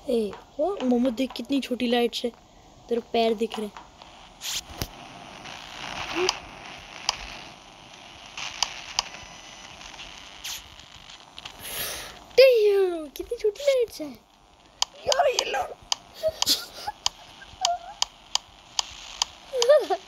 ए वो मोमो देख कितनी छोटी लाइट्स है, तेरे पैर दिख रहे हैं। कितनी छोटी लाइट्स है यार ये लो।